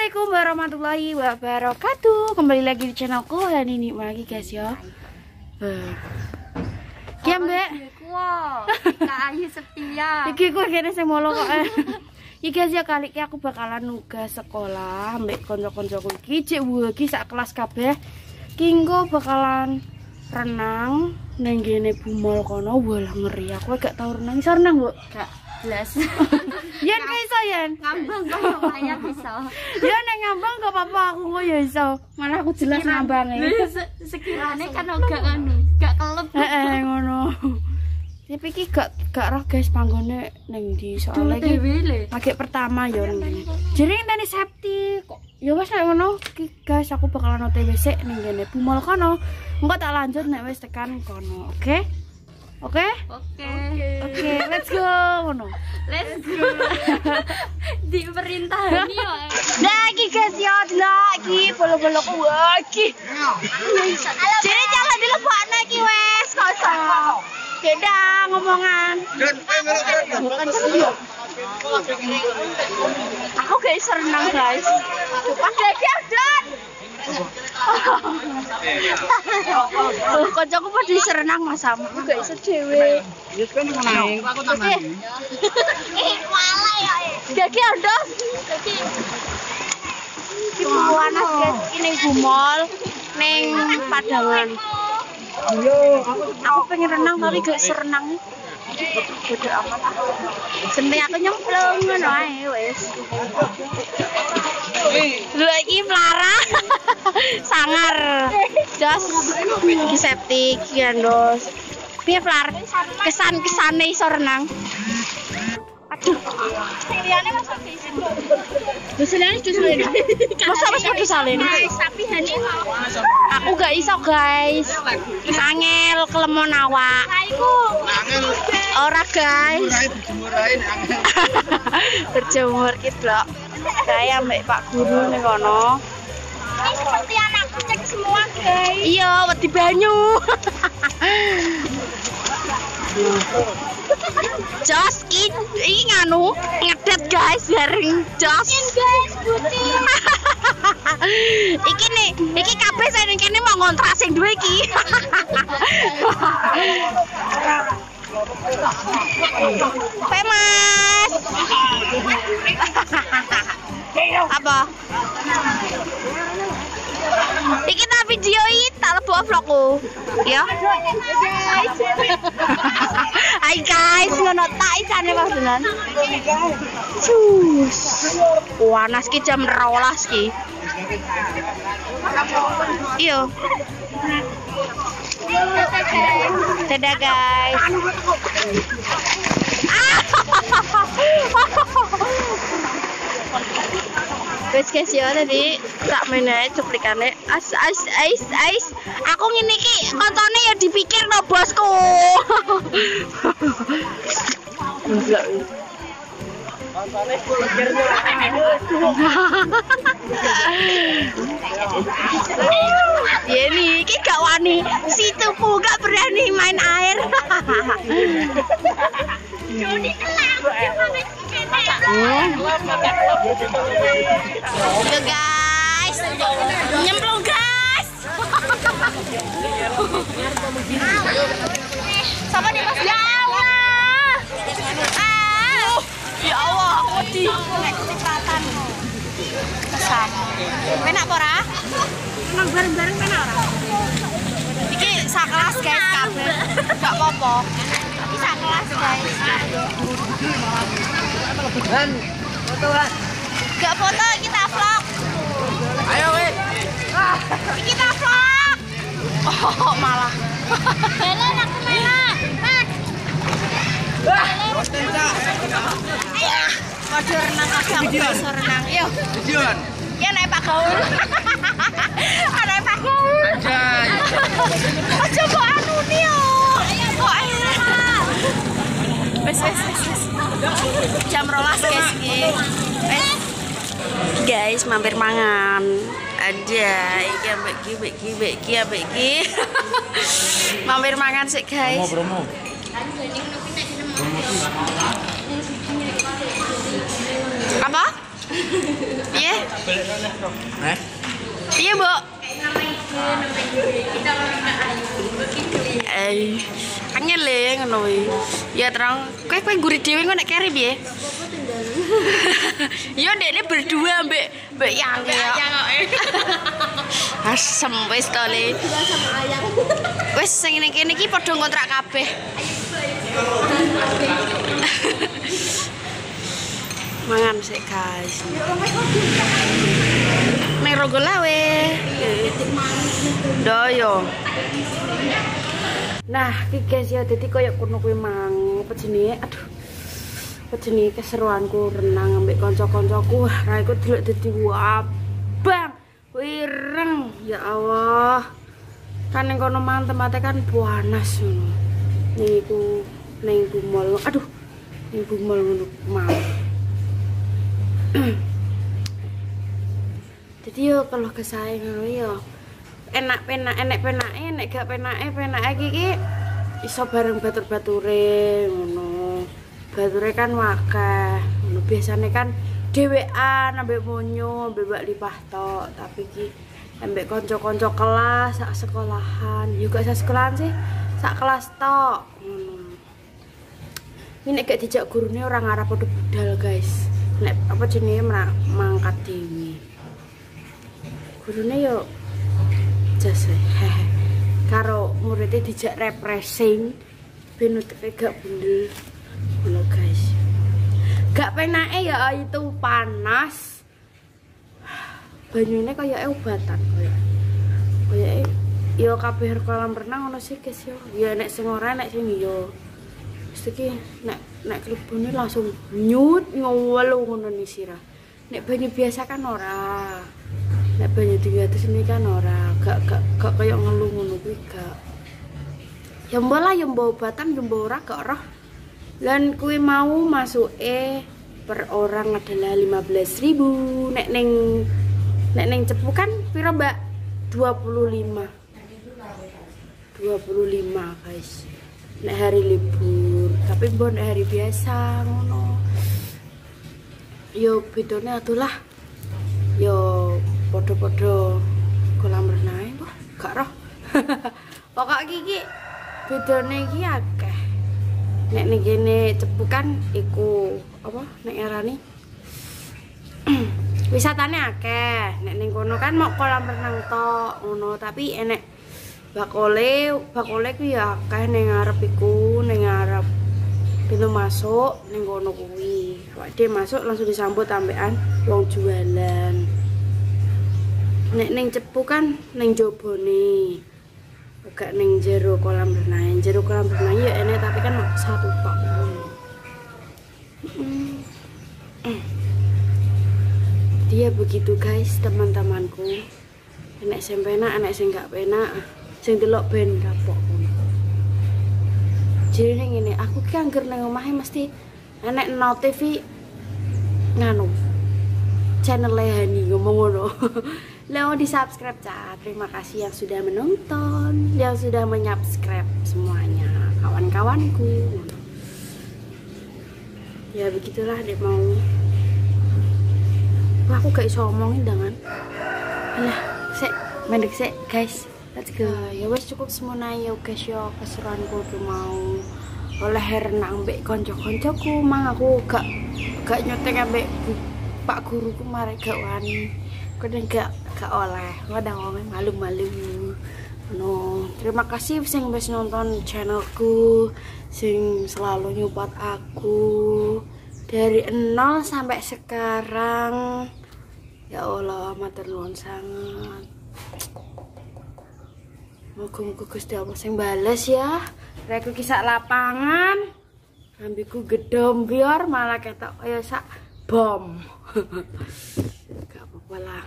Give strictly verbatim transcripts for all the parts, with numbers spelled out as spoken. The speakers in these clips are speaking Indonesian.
Assalamualaikum warahmatullahi wabarakatuh. Kembali lagi di channelku. Hari ini lagi guys ya. Ki Mbak. Wow, Kak Ayu setia. Iki ku kene sing molo kok. Iki guys ya kali iki aku bakalan nugas sekolah mbek kanca-kancaku iki cek iki sak kelas kabeh. Ki engko bakalan renang nang ngene Bumol kono. Walah ngeri aku gak tau renang. Iso renang, Bu? Gak jelas. Yen ka iso yen. Ngambang kok lumayan iso. Ya nek ngambang gak apa-apa aku kok ya iso. Malah aku jelas ngambange. Sekirane kan gak anu, gak kelep. Heeh ngono. Tapi iki gak gak roh guys panggone ning ndi soalnya iki lagi pertama ya ning. Jering tani safety kok. Ya wis nek ngono iki guys aku bakalan O T W sik ning ngene Bumol kono. Engko tak lanjut nek wis tekan kono, oke? Oke? Oke. Oke, let's go ngono. Let's go. Diperintahani yo. Nah, iki guys ya, lagi bolo-boloku lagi. Jadi jangan dilebokno iki wes, kok iso. Beda ngomongan. Bukan serius. Aku gak iso renang guys. Pas lagi adan. Oh, kancaku padha iso renang Mas Sam. Aku gak iso dhewe. Wis kan renang, aku tambahi. Eh, malah ya. Dadi andos. Dadi iki panas guys, iki ning Bumol, ning Padangan. Aku pengen renang tapi gak iso renang. Bodo amat. Jenenge aku nyemplung ngono ae wis. Lho iki mlara. Sangar. Jos iki septik iki andos. Piye Flar? Kesan-kesane iso renang. Aduh. Liyane Mas iso. Doselane doselane. Masa wis padha salin. Tapi hani aku gak iso guys. Angel kelemon awak. Ora guys. Berjemur ki blok. Saya ambek Pak Guru ning kono. Ini seperti anakku cek semua guys. Iya, wedi banyu. Jos iki nganu ngedet guys garing jos. Guys, putih. Iki nih, iki kabeh sing ning kene mau ngontrak sing duwe iki. Pemas. Apa? Iki tak videoi tak lebok vlogku. Ya. Hai guys, ngono tak isane maksudnya. Cus. Panas ki jam dua belas ki. Iyo. Dadah guys. Wes guys ya tadi tak main ae cuplikane. As as ais ais. Aku ngene iki koncone ya dipikir no bosku. Koncone pikir ya nih, iki gak wani. Si tuku gak berani main air. Joni Yo guys, nyemplung guys. Sama nih Mas. Ya Allah. Ah. Ya Allah, wedi. Kecepatan. Kesan. Penak apa ora? Menang bareng-bareng penak ora? Iki sak kelas guys kabeh. Gak apa-apa. Iki sak kelas guys. Dan fotoan. Gak foto, kita vlog. Ayo weh. Kita vlog. Oh, malah. Jalan aku malah. Konten Cak. Kode renang aku bisa renang. Yuk. Tujuan. Ya naik Pak Gaul. Naik Pak Gaul. Anjay. Aja kok anu nih yo. Kok enak. Wes wes wes. Jam rolas guys iki. Wes. Guys, mampir mangan. Ada iki ambek iki, ambek iki, ambek iki, ambek iki. Mampir mangan sih guys. Promo, promo. Apa? Piye? Eh? Piye, Mbok? Eh, angel le ngono kuwi. Ya terang, kowe kowe nguri dhewe kok nek kere piye? Yo dekne berdua mbek mbek yang ya. Asem wis to le. Wis sing ngene kene iki padha kontrak kabeh. Mangan sik guys. Nek rogo lawe. Doyo. Nah, iki guys ya dadi koyo kono kuwi mang apa jenenge? Aduh. Apa jenenge keseruanku renang ambek kanca-kancaku. Ra iku delok dadi wabang. Wireng ya Allah. Kan ning kono mang tempate kan panas ngono. Ning iku ning Bumol. Aduh. Ning Bumol ngono mau. Jadi yo kalau kesae ngono yo enak penak enek penake nek gak penake penake iki iso bareng batur-bature ngono. Bature kan wakeh. Ngono biasane kan dhewean ambek monyo, ambek Mbak Lipah tok, tapi iki ambek kanca-kanca kelas sak sekolahan. Yo gak sak sekolahan sih, sak kelas tok ngono. Ini nek gak dijak gurune ora ngarep padha budal, guys. Nek apa jenenge mangkat dewi. Gurune yo jas hehe. Karo muridnya dijak refreshing ben uteke gak bundel. Ngono guys. Gak penake ya itu panas. Banyune kaya obatan kaya. Kaya yo kabeh kolam renang ngono sih guys yo. Ya nek sing ora nek sing yo. Wis iki nek nek klebune langsung nyut ngewelu ngono nih sirah. Nek banyu biasa kan ora. Nek banyu tinggi atas ini kan ora, gak gak gak kayak ngeluh ngono kuwi gak. Ya mbok lah ya mbok obatan ya mbok ora gak roh. Lan kuwi mau masuke per orang adalah lima belas ribu. Nek ning nek ning Cepu kan piro, Mbak? dua puluh lima. dua puluh lima, guys. Nek hari libur, tapi mbok nek hari biasa ngono. Yo bedone atulah. Yo podo-podo kolam renang kok gak roh. Pokok iki bedone iki akeh. Nek ning kene Cepu kan iku apa nek ngarani wisatane akeh. Nek ning kono kan mau kolam renang tok ngono, tapi enek bakole, bakole ku ya akeh ning ngarep iku, ning ngarep pintu masuk ning kono kuwi. Awake masuk langsung disambut ambekan wong jualan. Nek ning Cepu kan ning jobone. Gak ning jero kolam renang. Jero kolam renang ya enek tapi kan satu tok. Mm. Dia begitu guys, teman-temanku. Enek sing penak, enek sing gak penak. Sing delok ben kapok. Jadi ngene, aku ki angger nang omahe mesti enek notif nganu. Channel Hani ngomong ngono. Leo di subscribe cah. Terima kasih yang sudah menonton, yang sudah menyubscribe semuanya kawan-kawanku. Ya begitulah deh mau. Wah, aku gak iso ngomongin dengan. Alah, sik, mendek sik guys. Let's go. Ya wes cukup semono ya guys yo keseruanku tuh mau oleh renang mbek kanca-kancaku. Mang aku gak gak nyoteng ambek Pak guruku mare gak wani. Kadang gak gak oleh, kadang ngomong malu-malu. No, terima kasih sing wis nonton channelku, sing selalu nyupport aku dari nol sampai sekarang. Ya Allah, matur nuwun sangat. Moga-moga Gusti Allah sing bales ya. Reku kisah lapangan, ambiku gedom biar malah ketok kaya sak bom. Gak apa-apa lah.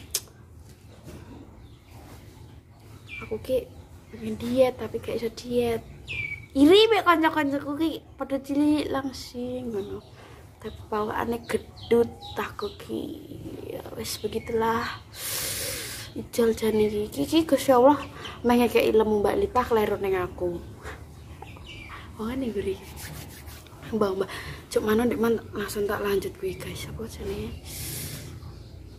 Aku ki pengen diet tapi gak iso diet. Iri mek kanca-kancaku ki padha cilik langsing ngono. Tapi bawaane gedut aku ki. Ya wis begitulah. Ijol jane iki iki Gusti Allah mengekeki ilmu Mbak Lipah kleru ning aku. Wong ngene guri. Mbak-mbak, cuk mano ndek man langsung tak lanjut kuwi guys. Apa jenenge?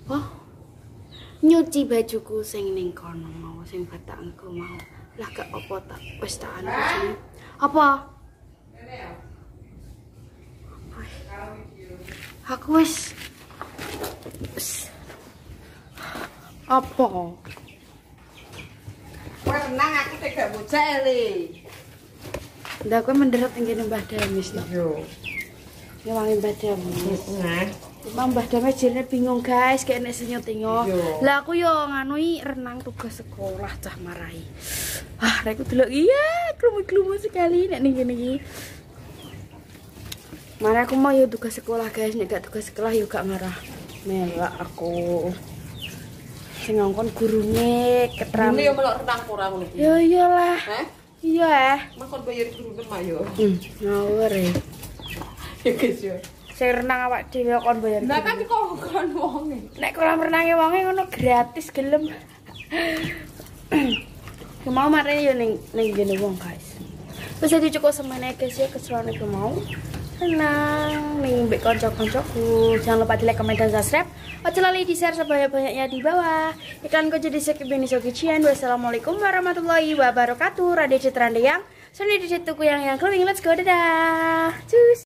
Apa? Nyuci bajuku sing ning kono mau, sing batangku mau. Lah gak apa tak wis tak anu sini. Apa? Aku wis wis. Apa? Kowe tenang aku tegak bocah ele. Ndak kowe mendarat ning kene Mbah Damis lho. Yo. Ngewangi Mbah Damis. Nah. Cuma Mbah Damis jane bingung guys, kayak nek sing nyotingo. Lah aku yo nganui renang tugas sekolah cah marahi. Ah, rek delok iya, klumu-klumu sekali nek ning kene iki. Mana aku mau yo tugas sekolah guys, nek gak tugas sekolah yo gak marah. Melak aku. Sing ngongkon gurune ketram. Ini yo melok renang ora ngono iki. Yo iyalah. Hah? Iya eh. Makon bayar gurune mak yo. Hmm, ngawur e. Ya guys yo. Sing renang awak dhewe kon bayar. Lah kan kok kon wonge. Nek kolam renange wonge ngono gratis gelem. Ki mau mare yo ning ning ngene wong guys. Wis dadi cukup semene guys ya keseruan iku mau. Tenang ning mbek kanca-kancaku. Jangan lupa di like, comment, dan subscribe. Ojo lali di share sebanyak-banyaknya di bawah. Iklanku jadi skip ini Sokician. Wassalamualaikum warahmatullahi wabarakatuh. Radio Citra Deyang. Sony di tuku yang yang keluing. Let's go, dadah. Cus.